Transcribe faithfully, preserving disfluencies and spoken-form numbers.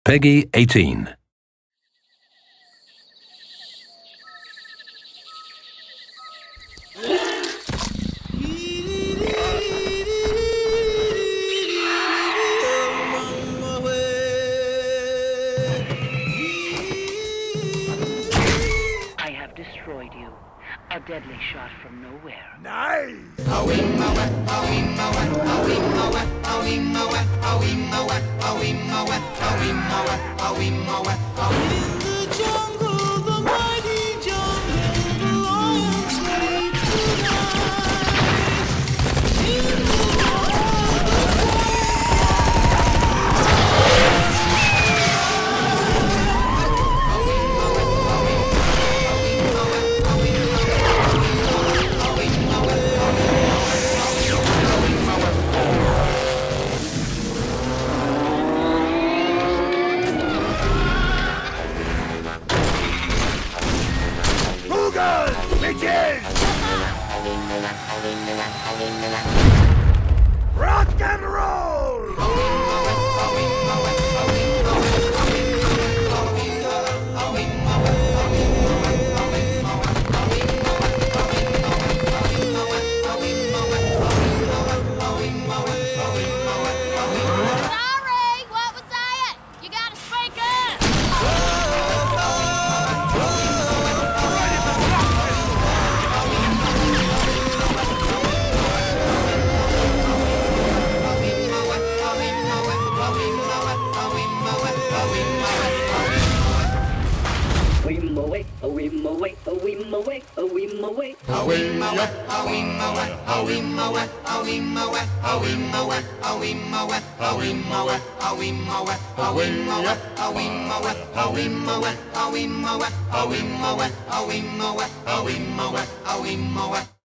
Peggy eighteen. I have destroyed you. A deadly shot from nowhere. Nice! Google, bitches! Rock and roll! Sorry, what was that? You gotta speak up. We mow it, oh we mow it, oh we mow it, oh we mow it. Oh we mow it, oh we mow it, oh we mow it, oh we mow it, oh we mow it, oh we mow it, oh we mow it, oh we mow it, oh we mow it, oh we mow it, oh we mow it, oh we mow it, oh we mow it, oh we mow it, oh we mow it, oh we mow it.